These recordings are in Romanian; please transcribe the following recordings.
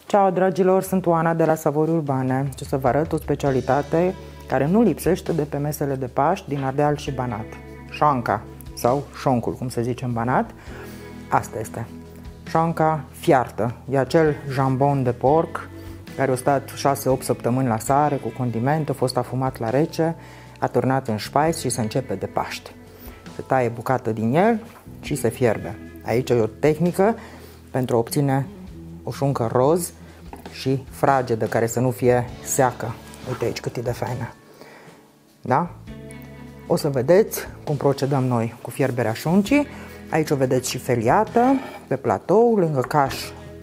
Ciao dragilor, sunt Oana de la Savori Urbane și o să vă arăt o specialitate care nu lipsește de pe mesele de Paști din Ardeal și Banat. Șoanca sau șoncul, cum se zice în Banat. Asta este. Șoanca fiartă. E acel jambon de porc care a stat 6-8 săptămâni la sare cu condimente, a fost afumat la rece, a turnat în șpais și se începe de Paști. Se taie bucată din el și se fierbe. Aici e o tehnică pentru a obține o șuncă roz și fragedă, care să nu fie seacă. Uite aici cât e de faină. Da? O să vedeți cum procedăm noi cu fierberea șuncii. Aici o vedeți și feliată pe platou, lângă caș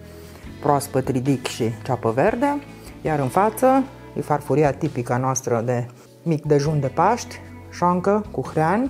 proaspăt, ridic și ceapă verde. Iar în față e farfuria tipică noastră de mic dejun de Paști, șoancă cu hrean,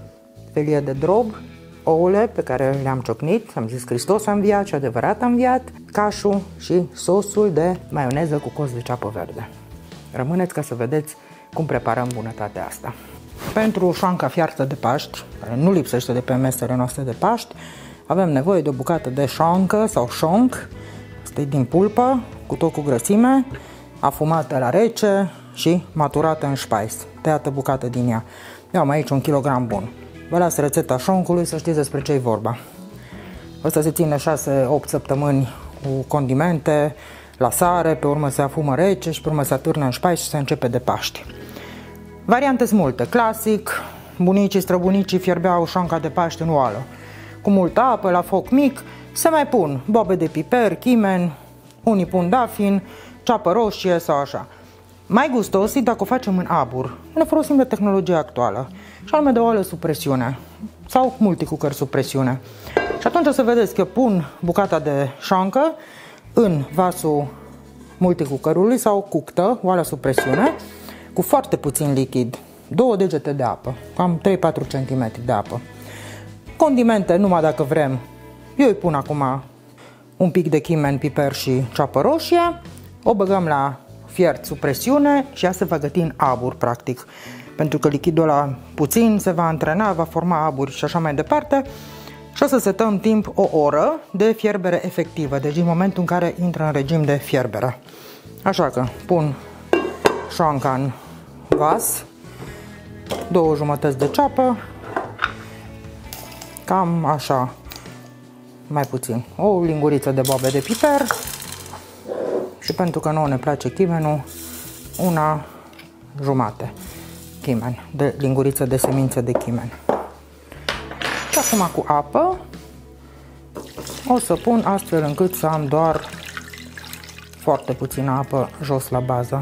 felie de drob, ouăle pe care le-am ciocnit, am zis Hristos a înviat și adevărat a înviat, cașul și sosul de maioneză cu cos de ceapă verde. Rămâneți ca să vedeți cum preparăm bunătatea asta. Pentru șoanca fiartă de Paști, care nu lipsește de pe mesele noastre de Paști, avem nevoie de o bucată de șoancă sau șonc, asta e din pulpă, cu tot cu grăsime, afumată la rece și maturată în șpais, tăiată bucată din ea. Eu am aici 1 kilogram bun. Vă las rețeta șoncului să știți despre ce e vorba. Ăsta se ține 6-8 săptămâni cu condimente, la sare, pe urmă se afumă rece și pe urmă se atârnă în șpais și se începe de Paști. Variante sunt multe. Clasic, bunicii, străbunicii fierbeau șoanca de Paști în oală. Cu multă apă, la foc mic, se mai pun bobe de piper, chimen, unii pun dafin, ceapă roșie sau așa. Mai gustos e dacă o facem în abur. Ne folosim de tehnologia actuală, și anume de oală sub presiune sau multicooker sub presiune. Și atunci o să vedeți că pun bucata de șoancă în vasul multicookerului sau cuctă, oală sub presiune, cu foarte puțin lichid, 2 degete de apă, cam 3-4 cm de apă. Condimente numai dacă vrem. Eu îi pun acum un pic de chimen, piper și ceapă roșie, o băgăm la fiert sub presiune și ea se va găti în abur, practic. Pentru că lichidul ăla puțin se va antrena, va forma aburi și așa mai departe. Și o să setăm timp o oră de fierbere efectivă, deci din momentul în care intră în regim de fierbere. Așa că pun șoanca în vas, 2 jumătăți de ceapă, cam așa, mai puțin, o linguriță de boabe de piper și pentru că nouă ne place chimenul, 1 jumătate chimen, de linguriță de semințe de chimen. Și acum cu apă o să pun astfel încât să am doar foarte puțină apă jos la bază.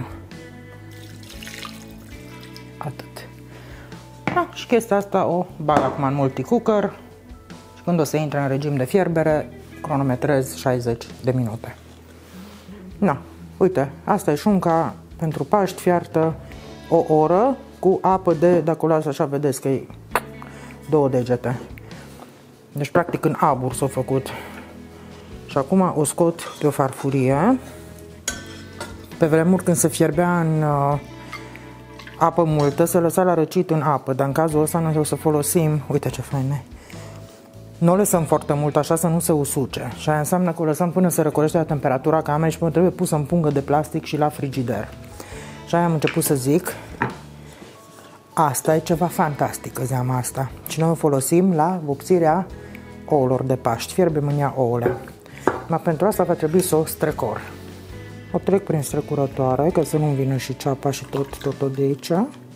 Atât. Da, și chestia asta o bag acum în multicooker și când o să intre în regim de fierbere, cronometrez 60 de minute. Da, uite, asta e șunca pentru Paști fiartă o oră cu apă de, dacă o las așa, vedeți că e 2 degete. Deci practic în abur s-a făcut. Și acum o scot de o farfurie. Pe vremuri când se fierbea în apă multă, se lăsa la răcit în apă, dar în cazul ăsta noi o să folosim, uite ce faine, nu o lăsăm foarte mult așa să nu se usuce și aia înseamnă că o lăsăm până se răcorește la temperatura camerei și până trebuie pusă în pungă de plastic și la frigider. Și aia am început să zic, asta e ceva fantastic, zeama asta. Și noi o folosim la vopsirea ouălor de Paști, fierbem în ea ouăle. Dar pentru asta va trebui să o strecor. O trec prin strecurătoare, ca să nu-mi vină și ceapa și tot de aici.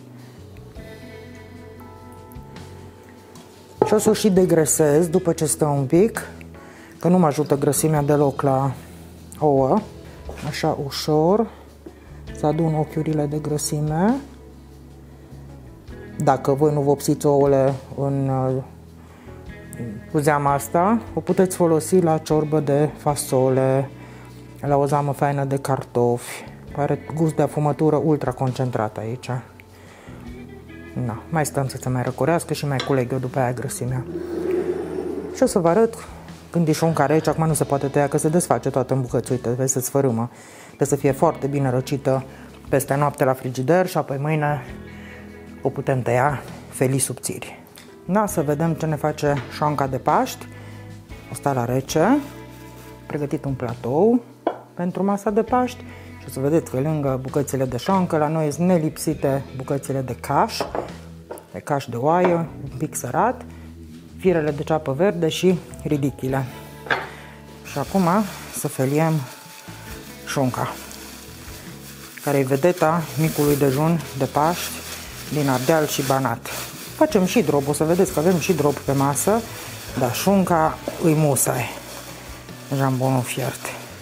Și o să o și degresez după ce stă un pic, că nu mă ajută grăsimea deloc la ouă. Așa ușor, să adun ochiurile de grăsime. Dacă voi nu vopsiți ouăle cu zeama asta, o puteți folosi la ciorbă de fasole, la o zamă faină de cartofi. Are gust de afumătură ultra concentrat aici. Na, mai stăm să se mai răcorească și mai culeg eu după aia grăsimea. Și o să vă arăt când e șunca rece, acum nu se poate tăia, că se desface toată în bucăți, uite, vezi, se sfărâmă. Trebuie să fie foarte bine răcită peste noapte la frigider și apoi mâine o putem tăia felii subțiri. Da, să vedem ce ne face șoanca de Paști. O sta la rece. Pregătit un platou. pentru masa de Paști. Și o să vedeți că lângă bucățile de șoncă, la noi sunt nelipsite bucățile de caș de oaie, un pic sărat, firele de ceapă verde și ridichile. Și acum să feliem șunca, care e vedeta micului dejun de Paști din Ardeal și Banat. Facem și drop, o să vedeți că avem și drop pe masă, dar șunca îi musai. Jambonul fiert.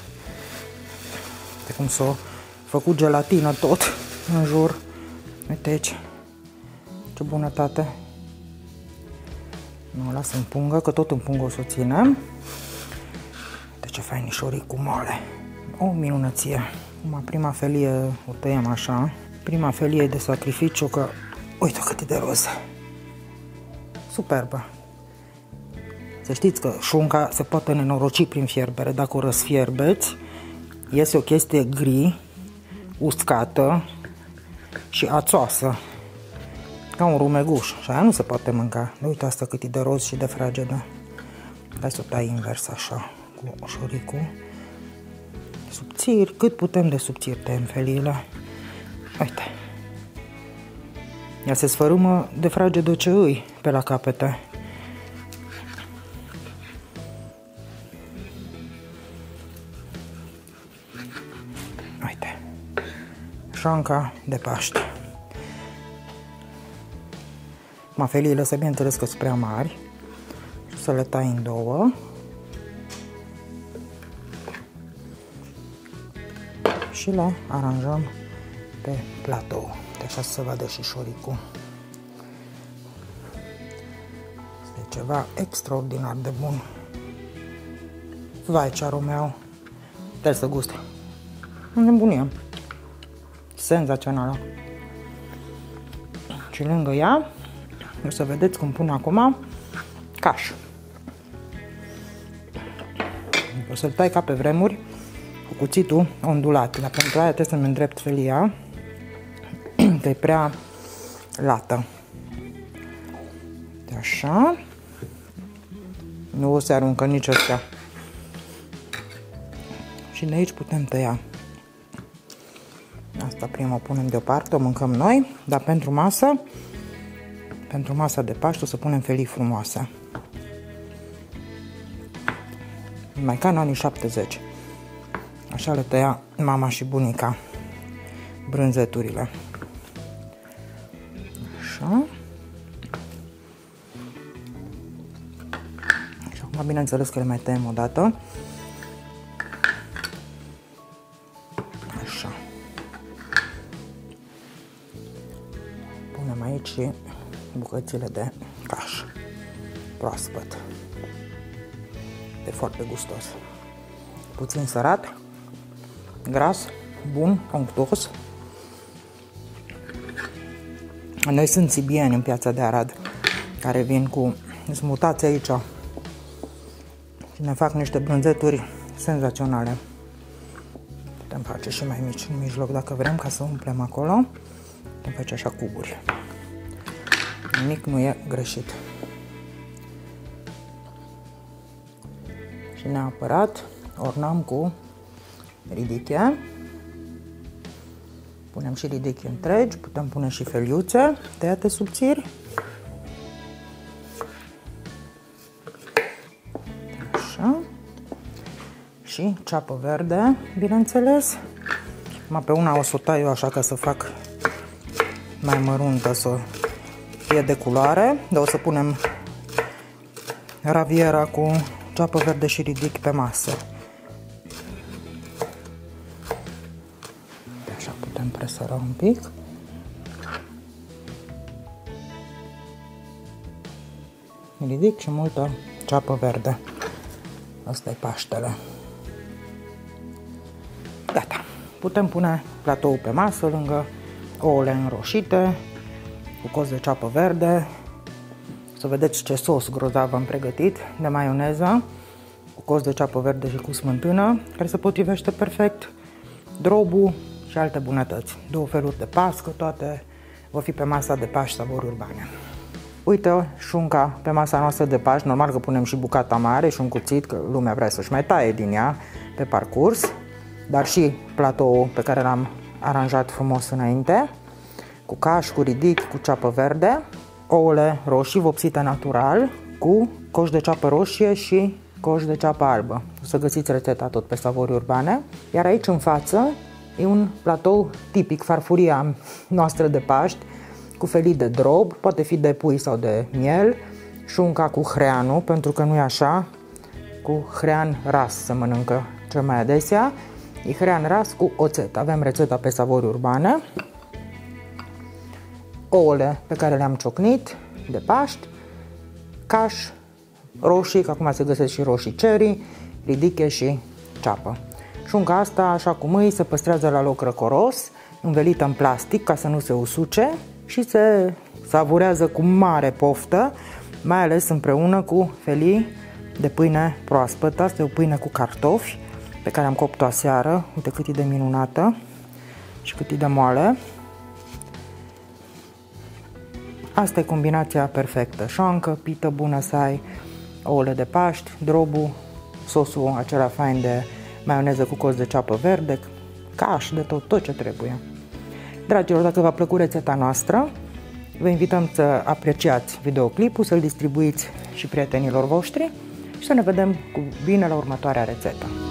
De cum s-a făcut gelatină tot în jur. Uite aici. Ce bunătate. Nu o las în pungă, că tot în pungă o să o ținem. Uite ce fainișoric cu moale. O minunăție. Acum prima felie o tăiem așa. Prima felie de sacrificiu, că uite cât e de roz. Superbă. Să știți că șunca se poate nenoroci prin fierbere. Dacă o răsfierbeți, iese o chestie gri, uscată și ațoasă, ca un rumeguș. Și aia nu se poate mânca. Uite asta cât e de roz și de fragedă. Hai să o tai invers așa, cu șoricul. Subțiri, cât putem de subțiri tăiem feliile. Uite. Ea se sfărâmă de fragedă ce îi pe la capete. Uite. Șonca de Paște. Feliile să bineînțeles că sunt prea mari. Și să le tai în două. Și le aranjăm pe platou. Deci așa să se vadă și șoricul. Este ceva extraordinar de bun. Vai, ce aromeau. Trebuie să guste. Nebunie. Senzațională. Și lângă ea, o să vedeți cum pun acum caș. O să-l tai ca pe vremuri cu cuțitul ondulat. Dar pentru aia trebuie să-mi îndrept felia, că e prea lată. Așa. Nu o să aruncă nici astea. Și de aici putem tăia. Asta prima o punem deoparte, o mâncăm noi, dar pentru masa de Paște o să punem felii frumoase. Mai ca în anii 70. Așa le tăia mama și bunica brânzeturile. Așa. Și acum bineînțeles că le mai tăiem o dată. Așa. Punem aici și bucățile de caș proaspăt. E foarte gustos. Puțin sărat, gras, bun, unctuos. Noi sunt sibieni în Piața de Arad, care vin cu smutați aici și ne fac niște brânzeturi senzaționale. Putem face și mai mici în mijloc dacă vrem, ca să umplem acolo. Putem face așa cuburi. Nimic nu e greșit. Și neapărat ornăm cu ridiche. Punem și ridiche întregi, putem pune și feliuțe tăiate subțiri. Așa. Și ceapă verde, bineînțeles. Acum pe una o să o tai eu așa ca să fac mai măruntă, să fie de culoare. Dar o să punem raviera cu ceapă verde și ridic pe masă. Așa putem presăra un pic. Ridic și multă ceapă verde. Asta e Paștele. Gata. Putem pune platoul pe masă lângă ouăle înroșite cu cozi de ceapă verde. Să vedeți ce sos grozav am pregătit de maioneză cu cozi de ceapă verde și cu smântână, care se potrivește perfect, drobul și alte bunătăți. Două feluri de pască, toate vor fi pe masa de Paști Savori Urbane. Uite șunca pe masa noastră de Paști. Normal că punem și bucata mare și un cuțit, că lumea vrea să-și mai taie din ea pe parcurs. dar și platoul pe care l-am aranjat frumos înainte, cu caș, cu ridic, cu ceapă verde, ouăle roșii vopsite natural, cu coș de ceapă roșie și coș de ceapă albă. O să găsiți rețeta tot pe Savori Urbane. Iar aici în față e un platou tipic, farfuria noastră de Paști, cu felii de drob, poate fi de pui sau de miel, șunca cu hreanul, pentru că nu e așa, cu hrean ras se mănâncă cel mai adesea. E hrean ras cu oțet. Avem rețeta pe Savori Urbane. Ouăle pe care le-am ciocnit de Paști, caș, roșii, că acum se găsesc și roșii cherry, ridiche și ceapă. Șunca asta, așa cum îi, se păstrează la loc răcoros, învelită în plastic ca să nu se usuce și se savurează cu mare poftă, mai ales împreună cu felii de pâine proaspătă. Asta e o pâine cu cartofi pe care am copt-o aseară. Uite cât e de minunată și cât e de moale. Asta e combinația perfectă. Șoancă, pită bună să ai, ouăle de Paști, drobul, sosul acela fain de maioneză cu cos de ceapă verde, caș, de tot ce trebuie. Dragilor, dacă v-a plăcut rețeta noastră, vă invităm să apreciați videoclipul, să-l distribuiți și prietenilor voștri și să ne vedem cu bine la următoarea rețetă.